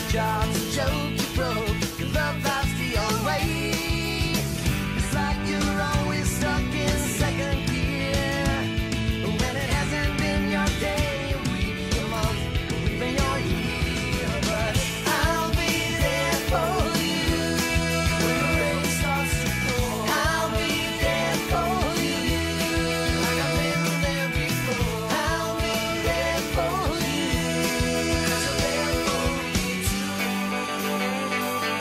job's a joke, you broke, your love life's the old way. It's like you're always stuck in second gear, when it hasn't been your day, a week, a month, or even your year. But I'll be there for you when the rain starts to pour. I'll be there for you like I've been there before. I'll be there for you 'cause you're there for me too.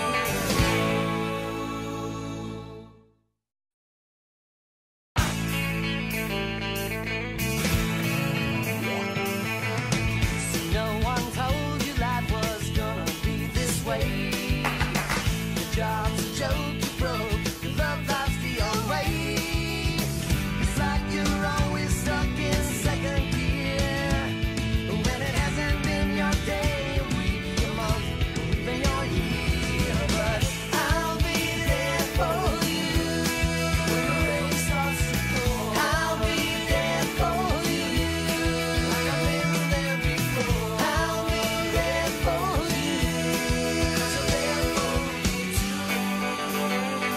See, no one told you life was gonna be this way. Your job's a joke, you broke, your love life's the old way. It's like you're always stuck in second gear, when it hasn't been your day, a week, a month, or even your year. But I'll be there for you when the rain starts to pour. I'll be there for you like I've been there before. I'll be there for you 'cause you're there for me too.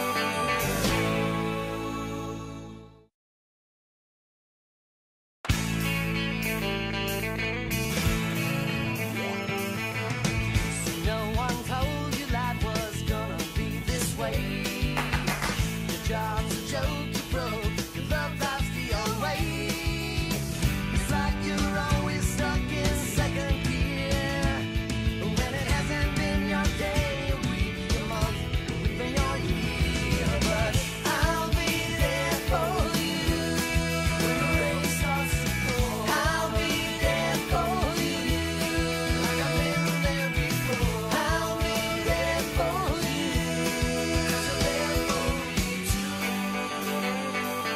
See, no one told you life was gonna be this way. Your job's a joke, you broke, your love life's the old way. It's like you're always stuck in second gear, when it hasn't been your day, a week, a month, or even your year. But I'll be there for you when the rain starts to pour. I'll be there for you like I've been there before. I'll be there for you 'cause you're there for me too.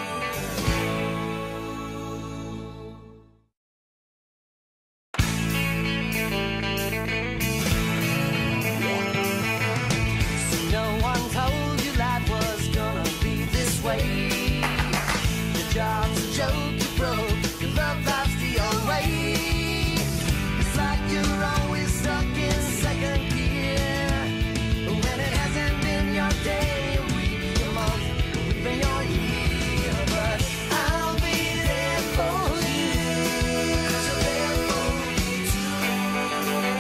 See, no one told you life was gonna be this way. Your job's a joke, you broke, your love life's the old way. It's like you're always stuck in second gear, when it hasn't been your day, a week, a month, or even your year. But I'll be there for you 'cause you're there for me too.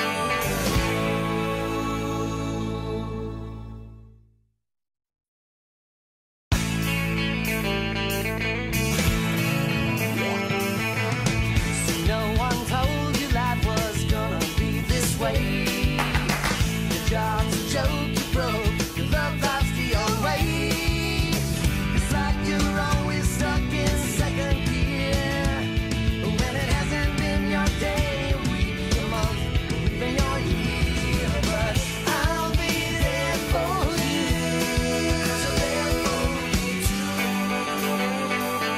See, no one told you life was gonna be this way. Your job's a joke, you broke, your love life's the old way. It's like you're always stuck in second gear, when it hasn't been your day, a week, a month, or even your year. But I'll be there for you 'cause you're there for me too.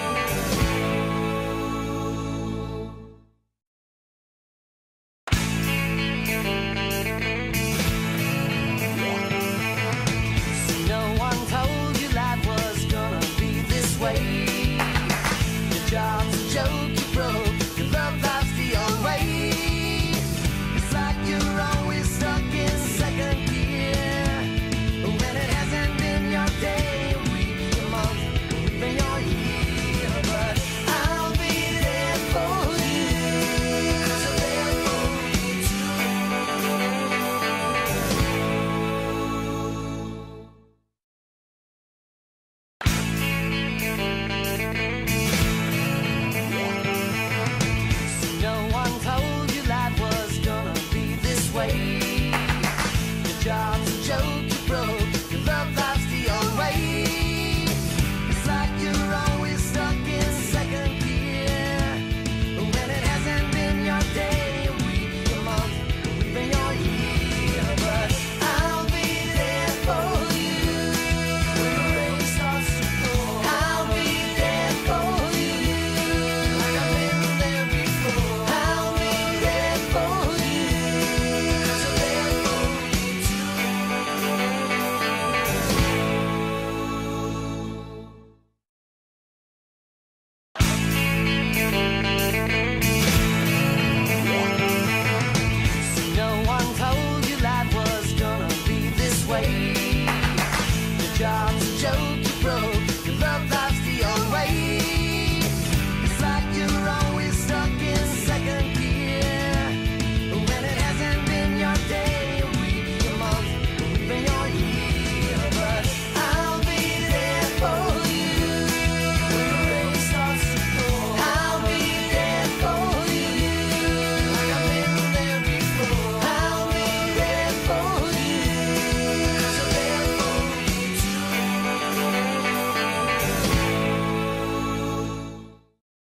See, no one told you life was gonna be this way. Your job's a joke, you broke, your love life's the old way. It's like you're always stuck in second gear, when it hasn't been your day, a week, a month, or even your year. But I'll be there for you 'cause you're there for me too. See, no one told you life was gonna be this way. Your job